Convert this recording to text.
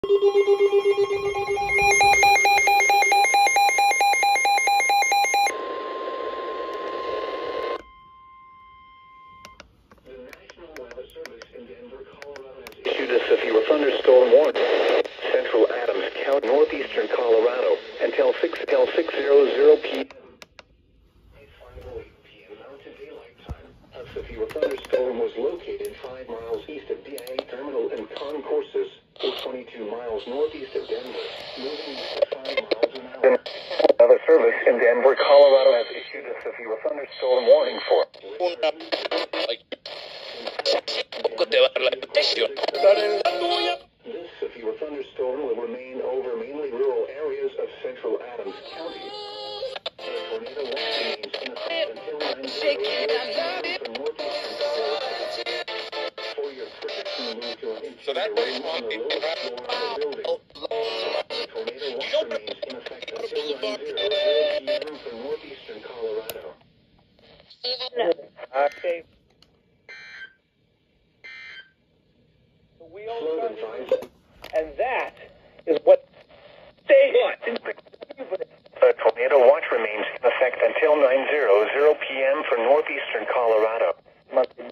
Issued a severe thunderstorm warning. Central Adams County, northeastern Colorado, until 6:00 p.m. 5:08 p.m. Mountain Daylight Time. A severe thunderstorm was located 5 miles east of DIA Terminal and Concourses, or 22 miles northeast of Denver, moving east at 5 miles an hour. Another service in Denver, Colorado, has issued a severe thunderstorm warning for. This severe thunderstorm will remain over mainly rural areas of central Adams County. The tornado watch remains in effect until 9:00 from northeastern Colorado. For your protection, move to an interior room on the lowest floor of the building. The tornado watch remains in effect until 9:00 p.m. from northeastern Colorado. Okay. And that is what they want. The tornado watch remains in effect until 9:00 p.m. for northeastern Colorado.